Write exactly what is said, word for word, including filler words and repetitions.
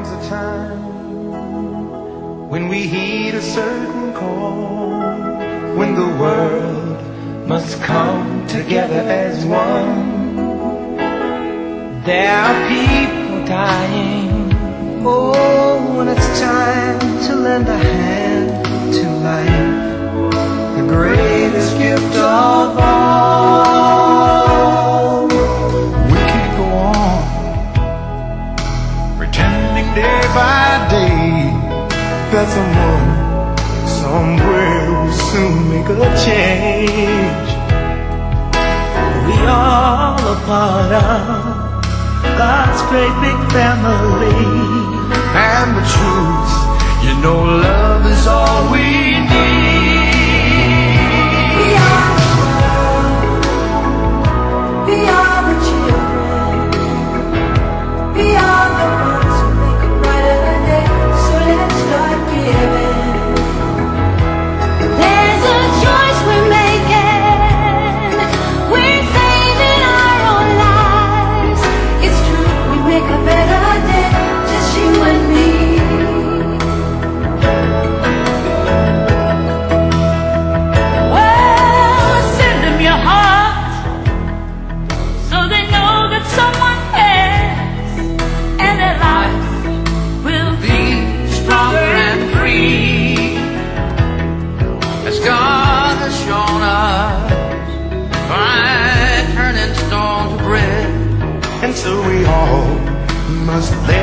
comes a time when we heed a certain call, when the world must come together as one. There are people dying. Oh, when it's time to lend a hand to life, the greatest gift of all. We could go on pretending day by day that someone somewhere will soon make a change. We all a part of God's great big family, and the truth, you know, love is all we need. We are the world, we are the children, we are the ones who make a brighter day, so let's start giving. There's a choice we're making, we're saving our own lives. It's true, we make a better day, just you and me. Well, send them your heart, so they know that someone cares, and their life will be Stronger and free, as God has shown us by turning stone to bread. And so we all must lend